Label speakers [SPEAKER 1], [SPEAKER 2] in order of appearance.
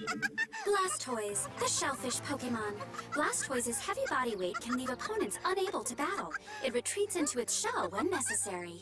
[SPEAKER 1] Blastoise, the shellfish Pokemon. Blastoise's heavy body weight can leave opponents unable to battle. It retreats into its shell when necessary.